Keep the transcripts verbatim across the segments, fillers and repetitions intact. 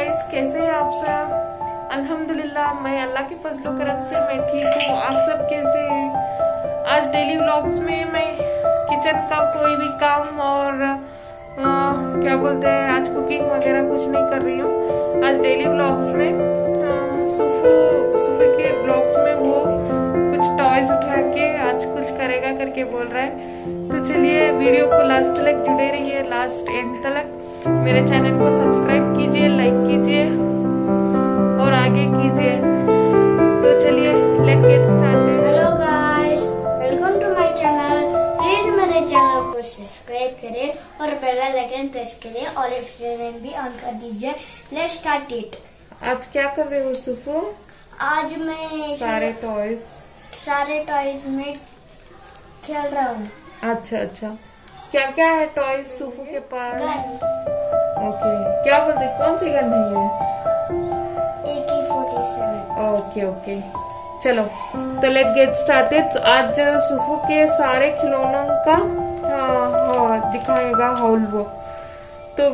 Guys, कैसे हैं आप सब? अल्हम्दुलिल्लाह, मैं अल्लाह के फजलो करम से मैं ठीक हूँ। आप सब कैसे हैं? आज डेली व्लॉग्स में मैं किचन का कोई भी काम और आ, क्या बोलते हैं आज कुकिंग वगैरह कुछ नहीं कर रही हूँ। आज डेली व्लॉग्स में सुफू सुफू के ब्लॉग्स में वो कुछ टॉयज उठा के आज कुछ करेगा करके बोल रहा है। तो चलिए वीडियो को लास्ट तक जुड़े रहिए, लास्ट एंड तक। मेरे चैनल को सब्सक्राइब कीजिए, लाइक कीजिए और आगे कीजिए। तो चलिए let's get started. Hello guys, welcome to my channel. Please मेरे चैनल को सब्सक्राइब करें और बेल आइकन प्रेस करें और नोटिफिकेशन भी ऑन कर दीजिए। Let's start it. आज क्या कर रहे हो सुफू? आज मैं सारे टॉयज सारे टॉयज में खेल रहा हूँ। अच्छा अच्छा, क्या क्या है टॉयज सुफू के पास? गन, ओके, क्या बोलते, कौन सी गन है ये? ए के फोर्टी सेवन। ओके ओके, चलो तो लेट गेट स्टार्टेड। तो आज सुफू के सारे खिलौनों का हाँ, हाँ, दिखाएगा हॉल वो। तो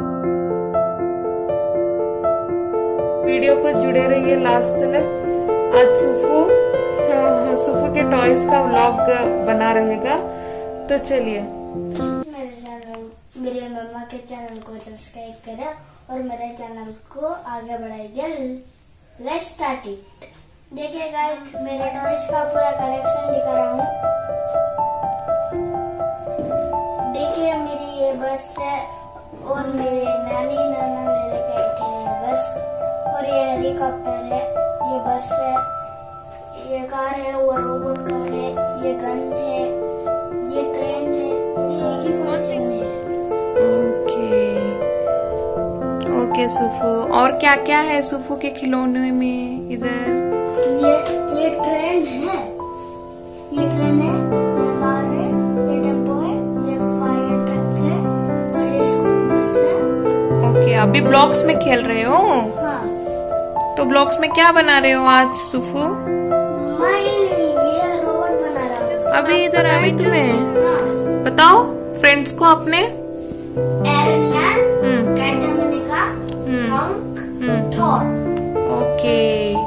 वीडियो को जुड़े रहिए लास्ट तक। आज सुफू हाँ, सुफू के टॉयज का व्लॉग बना रहेगा। तो चलिए मेरे चैनल मेरे मम्मा के चैनल को सब्सक्राइब करें और मेरे चैनल को आगे बढ़ाइए। Let's start it. देखिए गाइस, मेरे टॉयज का पूरा कलेक्शन दिखा रहा हूँ। देखिए मेरी ये बस है और मेरे नानी नाना ने लेके आए थे ये बस। और ये हेलीकॉप्टर है, ये बस है, ये कार है, वो रोबोट कार है, ये गन है, ये ट्रेन है, ये एक ही फोर्सिंग है। ओके ओके सुफू, और क्या क्या है सुफू के खिलौने में इधर? ये ये ट्रेन है, ये ट्रेन है, ये कार है, ये टेम्पो है, ये फायर ट्रक है और ये स्कूल बस है। ओके, अभी ब्लॉक्स में खेल रहे हो? हाँ, तो ब्लॉक्स में क्या बना रहे हो आज सुफू? मैं ये रोबोट बना रहा हूँ। अभी इधर आई तुम्हें? हाँ, बताओ फ्रेंड्स को अपने। Iron Man, hmm Captain America, hmm Hulk, hmm Thor. Okay,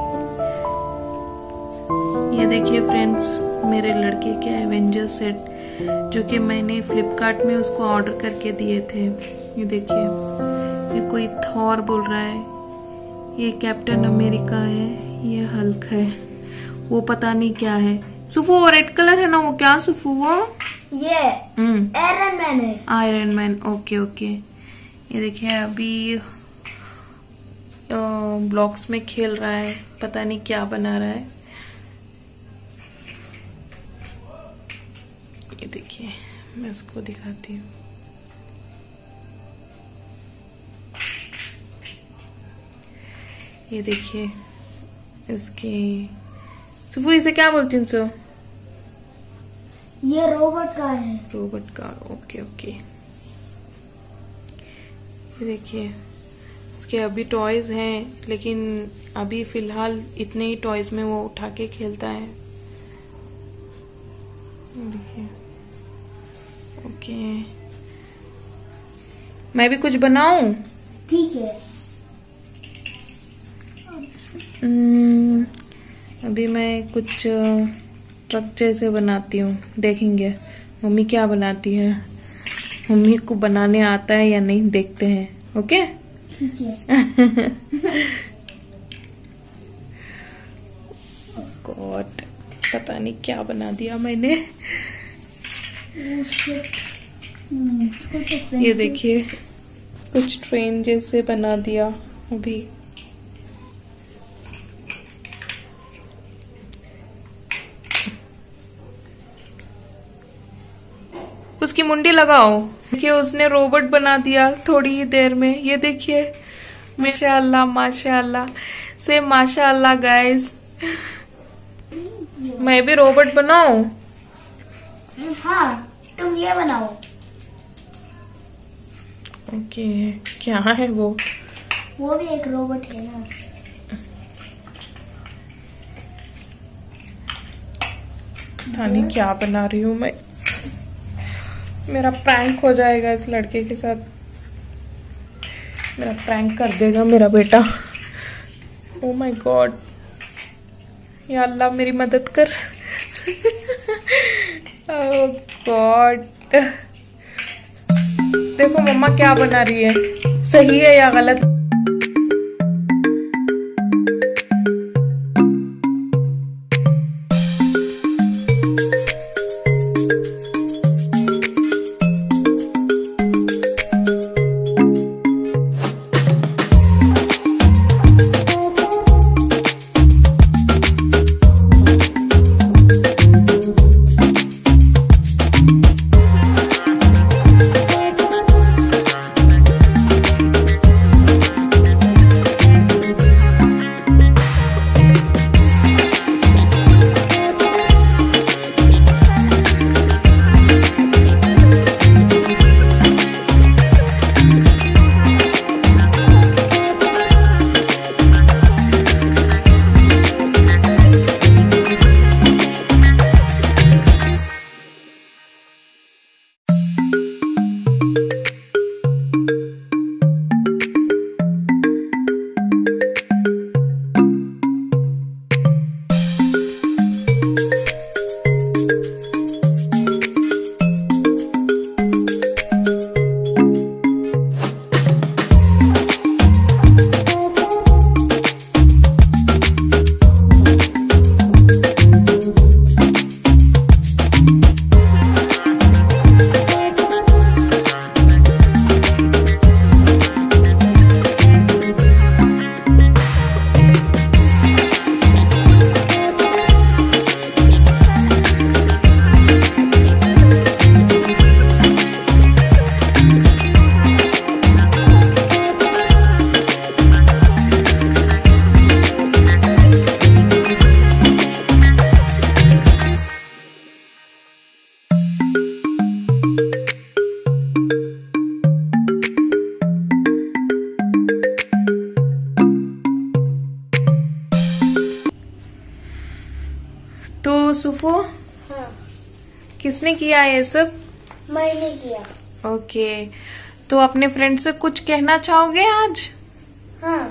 ये देखिए फ्रेंड्स, मेरे लड़के के एवेंजर सेट जो कि मैंने फ्लिपकार्ट में उसको ऑर्डर करके दिए थे। ये देखिए, ये कोई थॉर बोल रहा है, ये कैप्टन अमेरिका है, ये हल्क है, वो पता नहीं क्या है। सुफू वो रेड कलर है ना, वो क्या सुफू वो? ये आयरन मैन है। Iron Man, okay okay. ये देखिए अभी ब्लॉक्स में खेल रहा है, पता नहीं क्या बना रहा है। ये देखिए, मैं इसको दिखाती हूँ। ये देखिए इसके सुफू, इसे क्या बोलती हूँ सो? ये रोबोट कार है। Robot car, okay okay. ये देखिए उसके अभी टॉयज हैं, लेकिन अभी फिलहाल इतने ही टॉयज में वो उठा के खेलता है। देखिए, ओके, मैं भी कुछ बनाऊं? ठीक है। हम्म, अभी मैं कुछ ट्रक जैसे बनाती हूँ, देखेंगे मम्मी क्या बनाती है। मम्मी को बनाने आता है या नहीं, देखते हैं। ओके ठीक है। गॉड, पता नहीं क्या बना दिया मैंने। ये देखिए कुछ ट्रेन जैसे बना दिया अभी। उसकी मुंडी लगाओ। देखिए उसने रोबोट बना दिया थोड़ी ही देर में। ये देखिए, माशाअल्लाह माशाअल्लाह से माशाअल्लाह गाइस। मैं भी रोबोट बनाऊं? हाँ, तुम ये बनाओ। ओके, क्या है वो? वो भी एक रोबोट है ना। पता नहीं क्या बना रही हूँ मैं। मेरा प्रैंक हो जाएगा इस लड़के के साथ। मेरा प्रैंक कर देगा मेरा बेटा। ओ माय गॉड, या अल्लाह मेरी मदद कर। ओह गॉड, देखो मम्मा क्या बना रही है, सही है या गलत। तो सुफो, हाँ, किसने किया ये सब? मैंने किया। ओके, तो अपने फ्रेंड से कुछ कहना चाहोगे आज? हाँ।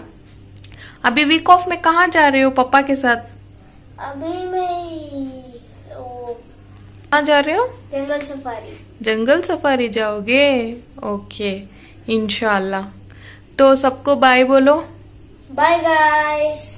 अभी वीक ऑफ में कहाँ जा रहे हो पापा के साथ? अभी मैं वो कहाँ जा रहे हो? जंगल सफारी। जंगल सफारी जाओगे? ओके, इंशाल्लाह। तो सबको बाय बोलो। Bye guys.